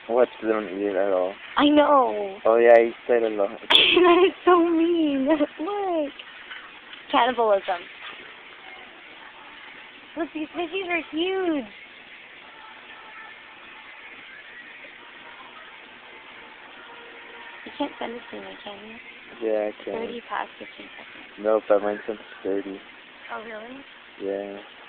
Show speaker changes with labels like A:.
A: What? They don't eat it at all.
B: I know.
A: Oh yeah, I said a lot.
B: That is so mean. Look. Cannibalism. Look, these fishies are huge. You can't send this to me, can you?
A: Yeah, I
B: It's
A: can.
B: already past 15 seconds.
A: Nope, but mine says 30.
B: Oh, really?
A: Yeah.